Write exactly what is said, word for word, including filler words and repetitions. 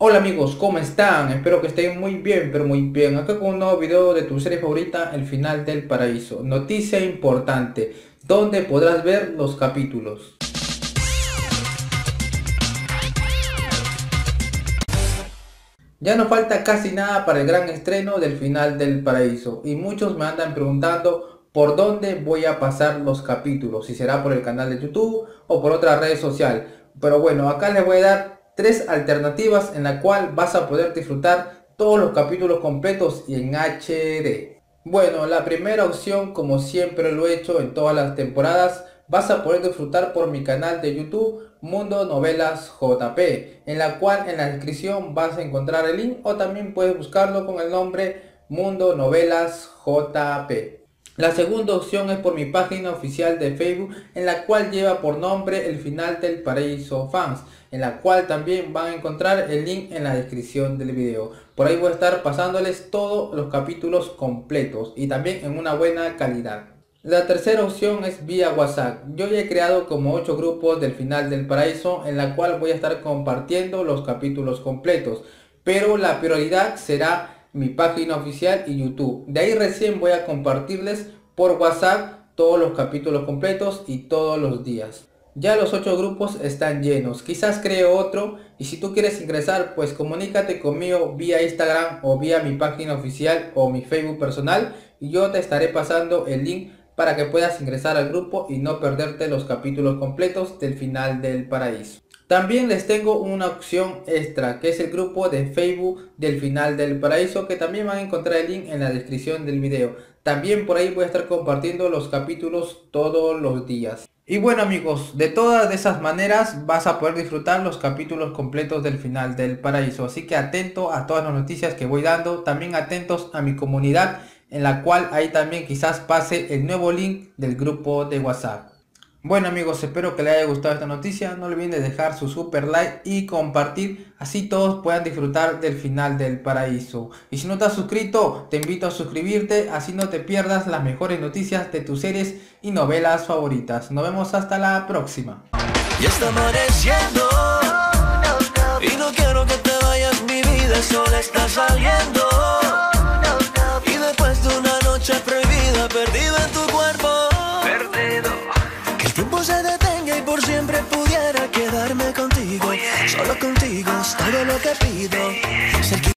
Hola amigos, ¿cómo están? Espero que estén muy bien, pero muy bien. Acá con un nuevo video de tu serie favorita, El Final del Paraíso. Noticia importante, donde podrás ver los capítulos. Ya no falta casi nada para el gran estreno del Final del Paraíso y muchos me andan preguntando por dónde voy a pasar los capítulos, si será por el canal de YouTube o por otra red social. Pero bueno, acá les voy a dar tres alternativas en la cual vas a poder disfrutar todos los capítulos completos y en H D. Bueno, la primera opción, como siempre lo he hecho en todas las temporadas, vas a poder disfrutar por mi canal de YouTube Mundo Novelas J P, en la cual en la descripción vas a encontrar el link o también puedes buscarlo con el nombre Mundo Novelas J P. La segunda opción es por mi página oficial de Facebook, en la cual lleva por nombre El Final del Paraíso Fans, en la cual también van a encontrar el link en la descripción del video. Por ahí voy a estar pasándoles todos los capítulos completos y también en una buena calidad. La tercera opción es vía WhatsApp. Yo ya he creado como ocho grupos del Final del Paraíso, en la cual voy a estar compartiendo los capítulos completos, pero la prioridad será mi página oficial y YouTube. De ahí recién voy a compartirles por WhatsApp todos los capítulos completos y todos los días. Ya los ocho grupos están llenos, quizás creo otro, y si tú quieres ingresar, pues comunícate conmigo vía Instagram o vía mi página oficial o mi Facebook personal y yo te estaré pasando el link para que puedas ingresar al grupo y no perderte los capítulos completos del Final del Paraíso. También les tengo una opción extra, que es el grupo de Facebook del Final del Paraíso, que también van a encontrar el link en la descripción del video. También por ahí voy a estar compartiendo los capítulos todos los días. Y bueno amigos, de todas esas maneras vas a poder disfrutar los capítulos completos del Final del Paraíso. Así que atento a todas las noticias que voy dando, también atentos a mi comunidad, en la cual ahí también quizás pase el nuevo link del grupo de WhatsApp. Bueno amigos, espero que les haya gustado esta noticia, no olviden de dejar su super like y compartir, así todos puedan disfrutar del Final del Paraíso. Y si no te has suscrito, te invito a suscribirte, así no te pierdas las mejores noticias de tus series y novelas favoritas. Nos vemos hasta la próxima. Ya está amaneciendo y no quiero que te vayas, mi vida, el sol está saliendo. Y después de una noche prohibida, perdido en tu cuerpo, se detenga y por siempre pudiera quedarme contigo. Solo contigo es todo lo que pido.